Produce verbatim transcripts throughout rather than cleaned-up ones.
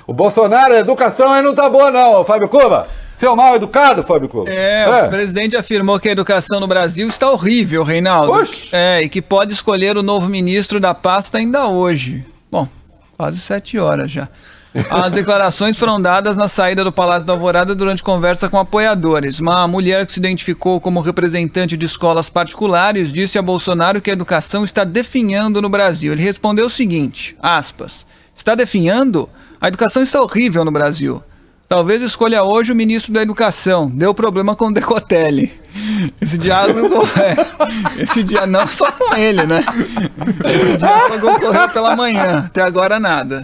O Bolsonaro, a educação aí não tá boa não, Fábio Cuba. Seu mal educado, Fábio Cuba. É, é, o presidente afirmou que a educação no Brasil está horrível, Reinaldo. Oxi. É, e que pode escolher o novo ministro da pasta ainda hoje. Bom, quase sete horas já. As declarações foram dadas na saída do Palácio da Alvorada durante conversa com apoiadores. Uma mulher que se identificou como representante de escolas particulares disse a Bolsonaro que a educação está definhando no Brasil. Ele respondeu o seguinte, aspas, está definhando? A educação está horrível no Brasil. Talvez escolha hoje o ministro da Educação. Deu problema com o Decotelli. Esse diálogo é, esse dia não só com ele, né? Esse diálogo ocorreu pela manhã. Até agora nada.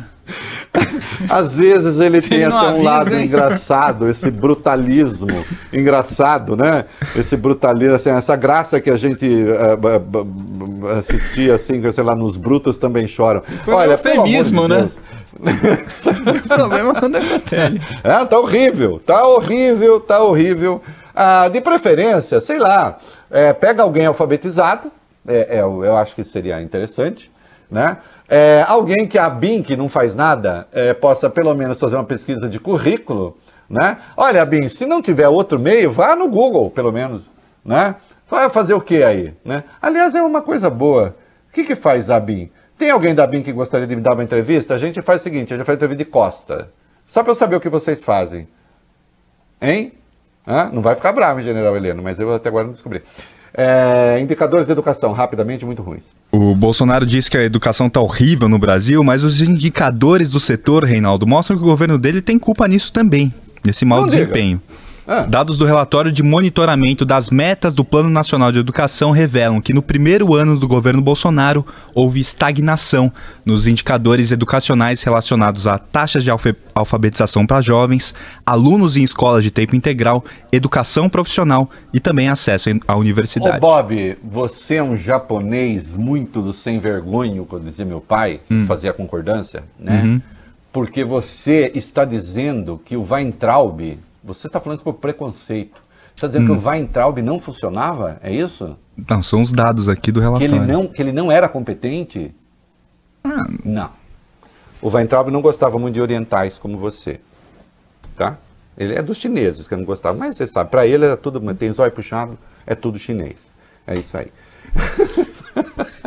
Às vezes ele Você tem até um avisa, lado hein? engraçado, esse brutalismo engraçado, né? Esse brutalismo, assim, essa graça que a gente uh, uh, uh, assistia, assim, sei lá, nos Brutos Também Choram. Foi um eufemismo, né? O problema é quando acontece. É, tá horrível, tá horrível, tá horrível. Ah, de preferência, sei lá, é, pega alguém alfabetizado, é, é, eu acho que seria interessante, né? É, alguém que a B I M, que não faz nada, é, possa pelo menos fazer uma pesquisa de currículo, né? Olha, B I M, se não tiver outro meio, vá no Google, pelo menos, né? Vai fazer o que aí, né? Aliás, é uma coisa boa. O que que faz a B I M? Tem alguém da B I M que gostaria de me dar uma entrevista? A gente faz o seguinte, a gente faz entrevista de costa. Só para eu saber o que vocês fazem. Hein? Hã? Não vai ficar bravo, General Heleno, mas eu até agora não descobri. É, indicadores de educação, rapidamente, muito ruins. O Bolsonaro disse que a educação está horrível no Brasil, mas os indicadores do setor, Reinaldo, mostram que o governo dele tem culpa nisso também, nesse mau Não desempenho. Ah. Dados do relatório de monitoramento das metas do Plano Nacional de Educação revelam que no primeiro ano do governo Bolsonaro houve estagnação nos indicadores educacionais relacionados a taxas de alfa- alfabetização para jovens, alunos em escolas de tempo integral, educação profissional e também acesso à universidade. Ô Bob, você é um japonês muito do sem vergonho, quando dizia meu pai, hum. fazia a concordância, né? Uhum. Porque você está dizendo que o Weintraub... Você está falando isso por preconceito. Você está dizendo hum. que o Weintraub não funcionava? É isso? Não, são os dados aqui do relatório. Que ele não, que ele não era competente? Ah. Não. O Weintraub não gostava muito de orientais como você. Tá? Ele é dos chineses que não gostava. Mas você sabe, para ele era tudo, tem zóio puxado, é tudo chinês. É isso aí.